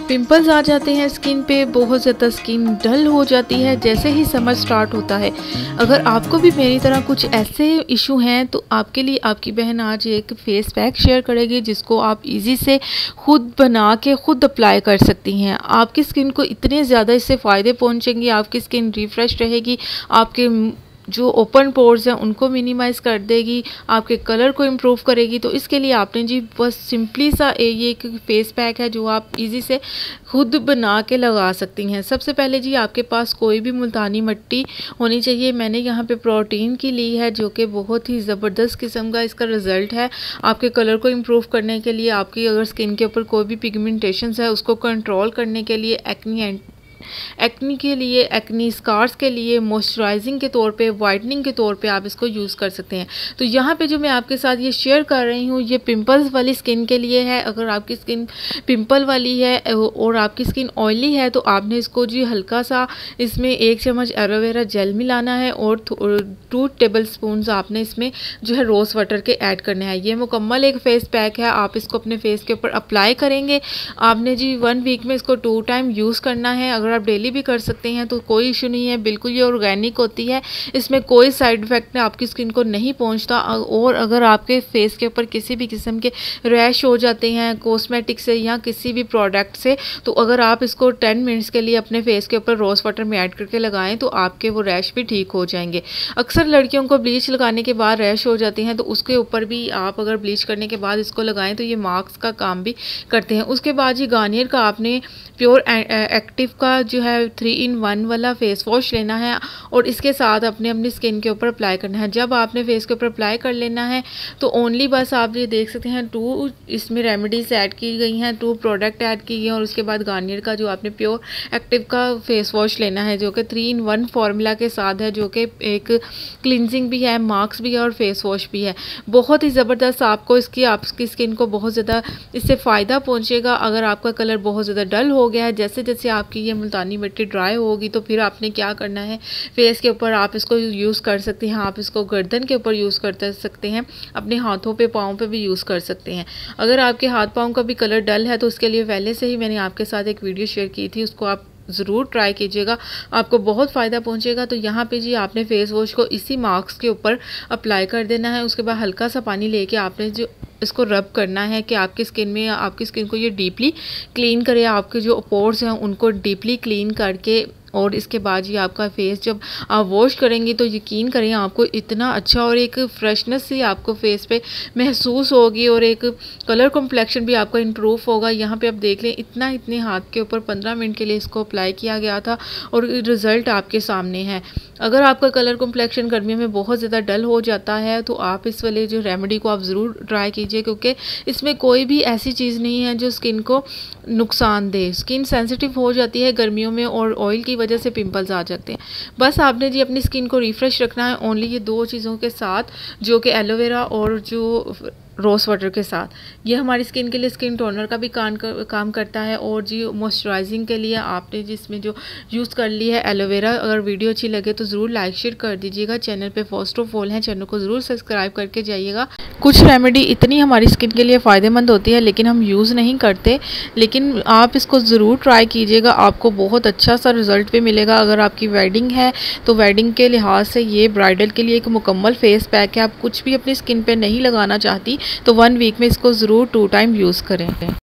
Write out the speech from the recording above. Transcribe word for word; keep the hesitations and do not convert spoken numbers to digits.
Pimples आ जाते हैं skin पे, बहुत ज़्यादा स्किन डल हो जाती है जैसे ही समर स्टार्ट होता है। अगर आपको भी मेरी तरह कुछ ऐसे इशू हैं तो आपके लिए आपकी बहन आज एक फेस पैक शेयर करेगी जिसको आप इजी से खुद बना के खुद अप्लाई कर सकती हैं। आपकी स्किन को इतने ज़्यादा इससे फ़ायदे पहुंचेंगे, आपकी स्किन रिफ्रेश रहेगी, आपके जो ओपन पोर्स हैं उनको मिनिमाइज़ कर देगी, आपके कलर को इम्प्रूव करेगी। तो इसके लिए आपने जी बस सिंपली सा ये एक फेस पैक है जो आप इजी से खुद बना के लगा सकती हैं। सबसे पहले जी आपके पास कोई भी मुल्तानी मिट्टी होनी चाहिए। मैंने यहाँ पे प्रोटीन की ली है जो कि बहुत ही ज़बरदस्त किस्म का इसका रिज़ल्ट है आपके कलर को इम्प्रूव करने के लिए। आपकी अगर स्किन के ऊपर कोई भी पिगमेंटेशंस है उसको कंट्रोल करने के लिए, एक्नी एक्नी के लिए, एक्नी स्कार्स के लिए, मॉइस्चराइजिंग के तौर पे, वाइटनिंग के तौर पे आप इसको यूज़ कर सकते हैं। तो यहाँ पे जो मैं आपके साथ ये शेयर कर रही हूँ ये पिंपल्स वाली स्किन के लिए है। अगर आपकी स्किन पिंपल वाली है और आपकी स्किन ऑयली है तो आपने इसको जी हल्का सा इसमें एक चम्मच एलोवेरा जेल मिलाना है और टू टेबल स्पून आपने इसमें जो है रोज़ वाटर के ऐड करने हैं। ये मुकम्मल एक फेस पैक है, आप इसको अपने फेस के ऊपर अप्लाई करेंगे। आपने जी वन वीक में इसको टू टाइम यूज़ करना है। अगर आप डेली भी कर सकते हैं तो कोई इशू नहीं है, बिल्कुल ये ऑर्गेनिक होती है, इसमें कोई साइड इफेक्ट आपकी स्किन को नहीं पहुंचता। और अगर आपके फेस के ऊपर किसी भी किस्म के रैश हो जाते हैं कॉस्मेटिक से या किसी भी प्रोडक्ट से, तो अगर आप इसको टेन मिनट्स के लिए अपने फेस के ऊपर रोज़ वाटर में ऐड करके लगाएं तो आपके वो रैश भी ठीक हो जाएंगे। अक्सर लड़कियों को ब्लीच लगाने के बाद रैश हो जाती हैं तो उसके ऊपर भी आप अगर ब्लीच करने के बाद इसको लगाएं तो ये मास्क का काम भी करते हैं। उसके बाद जी गार्नियर का आपने प्योर एक्टिव का जो है थ्री इन वन वाला फेस वॉश लेना है और इसके साथ अपने अपनी स्किन के ऊपर अप्लाई करना है। जब आपने फेस के ऊपर अप्लाई कर लेना है तो ओनली बस आप ये देख सकते हैं टू इसमें रेमेडीज ऐड की गई हैं, टू प्रोडक्ट ऐड की गई हैं और उसके बाद गार्नियर का जो आपने प्योर एक्टिव का फेस वॉश लेना है जो कि थ्री इन वन फार्मूला के साथ है, जो कि एक क्लिनजिंग भी है, मास्क भी है और फेस वॉश भी है। बहुत ही ज़बरदस्त आपको इसकी आपकी स्किन को बहुत ज़्यादा इससे फ़ायदा पहुँचेगा। अगर आपका कलर बहुत ज़्यादा डल हो गया है, जैसे जैसे आपकी ये मुल्तानी मिट्टी ड्राई होगी तो फिर आपने क्या करना है, फेस के ऊपर आप इसको यूज़ कर सकते हैं, आप इसको गर्दन के ऊपर यूज़ कर सकते हैं, अपने हाथों पे पाँव पे भी यूज़ कर सकते हैं। अगर आपके हाथ पाँव का भी कलर डल है तो उसके लिए पहले से ही मैंने आपके साथ एक वीडियो शेयर की थी, उसको आप ज़रूर ट्राई कीजिएगा, आपको बहुत फ़ायदा पहुंचेगा। तो यहाँ पे जी आपने फेस वॉश को इसी मास्क के ऊपर अप्लाई कर देना है। उसके बाद हल्का सा पानी लेके आपने जो इसको रब करना है कि आपकी स्किन में आपकी स्किन को ये डीपली क्लीन करे, आपके जो पोर्स हैं उनको डीपली क्लीन करके। और इसके बाद ये आपका फेस जब आप वॉश करेंगी तो यकीन करें आपको इतना अच्छा और एक फ्रेशनेस सी आपको फेस पे महसूस होगी और एक कलर कॉम्प्लेक्शन भी आपका इम्प्रूव होगा। यहाँ पे आप देख लें इतना इतने हाथ के ऊपर पंद्रह मिनट के लिए इसको अप्लाई किया गया था और रिज़ल्ट आपके सामने है। अगर आपका कलर कॉम्प्लेक्शन गर्मियों में बहुत ज़्यादा डल हो जाता है तो आप इस वाले जो रेमेडी को आप ज़रूर ट्राई कीजिए, क्योंकि इसमें कोई भी ऐसी चीज़ नहीं है जो स्किन को नुकसान दे। स्किन सेंसिटिव हो जाती है गर्मियों में और ऑयल की वजह से पिंपल्स आ जाते हैं। बस आपने जी अपनी स्किन को रिफ्रेश रखना है ओनली ये दो चीज़ों के साथ, जो कि एलोवेरा और जो रोज़ वाटर के साथ। ये हमारी स्किन के लिए स्किन टोनर का भी काम कर, काम करता है और जी मॉइस्चराइजिंग के लिए आपने जिसमें जो यूज़ कर ली है एलोवेरा। अगर वीडियो अच्छी लगे तो ज़रूर लाइक शेयर कर दीजिएगा। चैनल पे फर्स्ट ऑफ ऑल है, चैनल को ज़रूर सब्सक्राइब करके जाइएगा। कुछ रेमेडी इतनी हमारी स्किन के लिए फ़ायदेमंद होती है लेकिन हम यूज़ नहीं करते, लेकिन आप इसको ज़रूर ट्राई कीजिएगा, आपको बहुत अच्छा सा रिज़ल्ट भी मिलेगा। अगर आपकी वेडिंग है तो वेडिंग के लिहाज से ये ब्राइडल के लिए एक मुकम्मल फेस पैक है। आप कुछ भी अपनी स्किन पर नहीं लगाना चाहती तो वन वीक में इसको ज़रूर टू टाइम यूज़ करें।